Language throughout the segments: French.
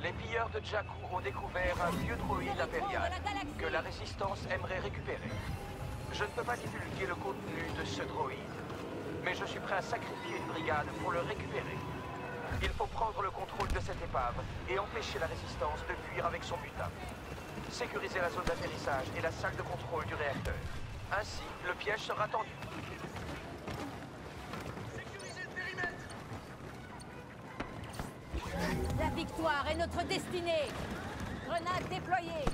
Les pilleurs de Jakku ont découvert un vieux droïde impérial que la Résistance aimerait récupérer. Je ne peux pas divulguer le contenu de ce droïde, mais je suis prêt à sacrifier une brigade pour le récupérer. Il faut prendre le contrôle de cette épave et empêcher la Résistance de fuir avec son butin. Sécuriser la zone d'atterrissage et la salle de contrôle du réacteur. Ainsi, le piège sera tendu. Sécurisez le périmètre! La victoire est notre destinée. Grenade déployée.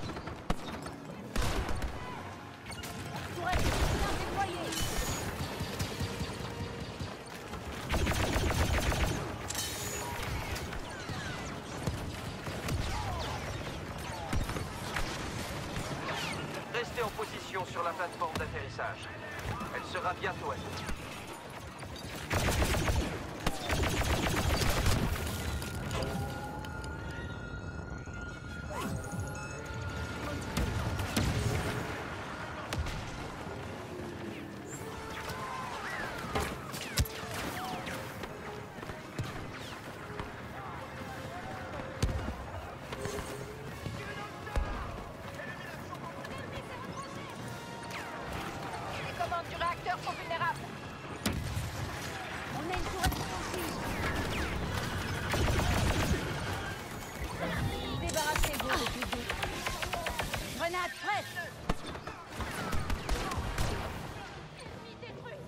Tourelle de soutien déployée. Restez en position sur la plateforme d'atterrissage. Elle sera bientôt à nous. Les commandes du réacteur sont vulnérables. On a une tourelle défensive. Débarrassez-vous de tout doute. Grenade prête. Ennemi détruit.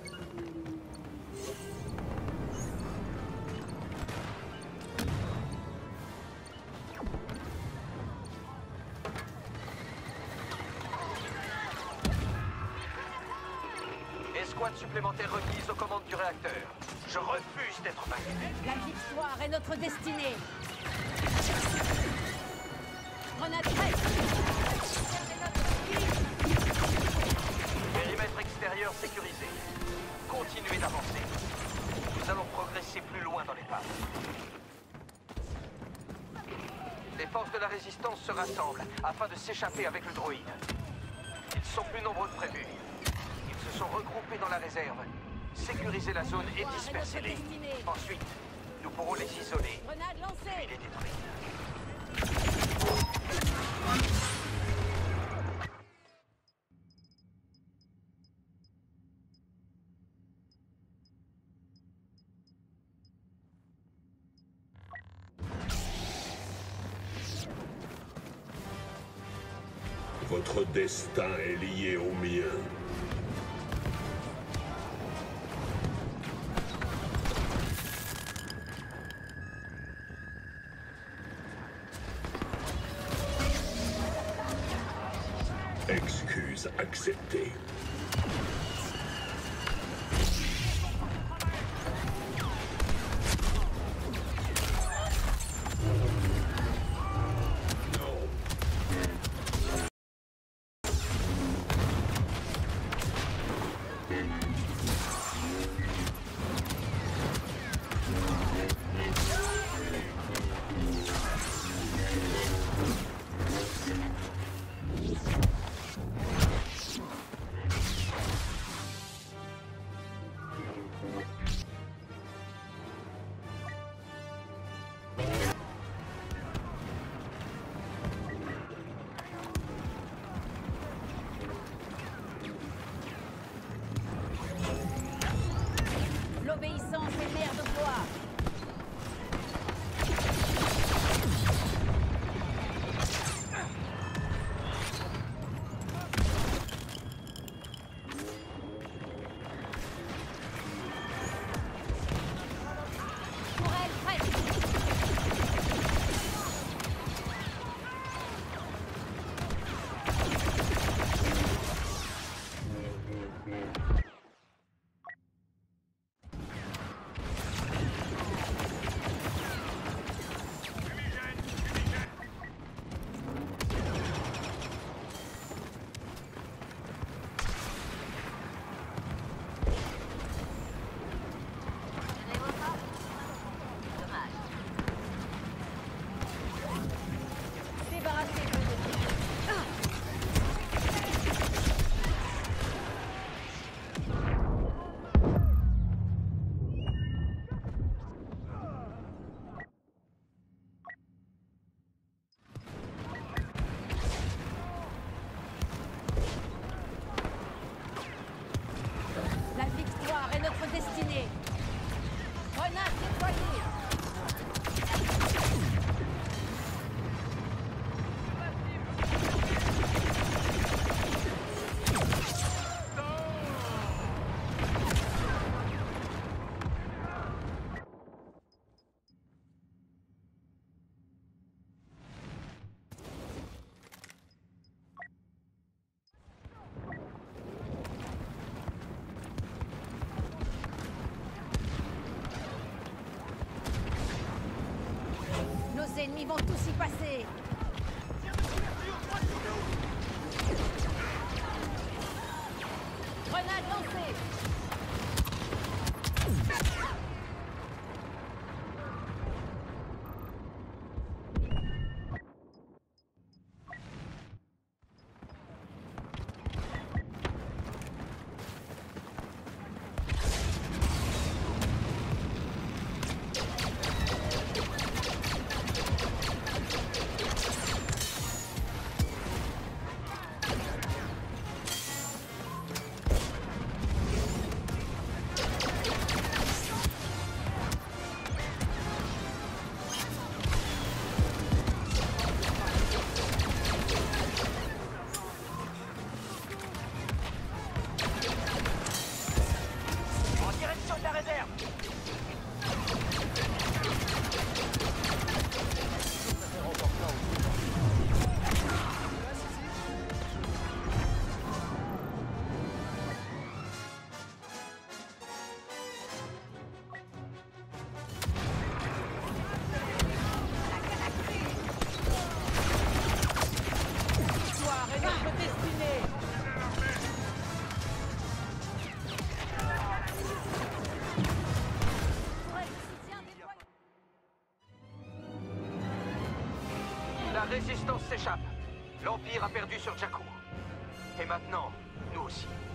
Escouade supplémentaire requise aux commandes du réacteur. Je refuse d'être vaincu. La victoire est notre destinée. Grenade prête. Périmètre extérieur sécurisé. Continuez d'avancer. Nous allons progresser plus loin dans l'épave. Les forces de la Résistance se rassemblent afin de s'échapper avec le droïde. Ils sont plus nombreux que prévu. Ils se sont regroupés dans la réserve. Sécurisez la zone et dispersez-les. Ensuite, nous pourrons les isoler Grenade et lancée. les détruire. Votre destin est lié au mien. Excuse acceptée. Les ennemis vont tous y passer. Grenade lancée. En direction de la réserve. Victoire est notre destinée. La résistance s'échappe. L'Empire a perdu sur Jakku. Et maintenant, nous aussi.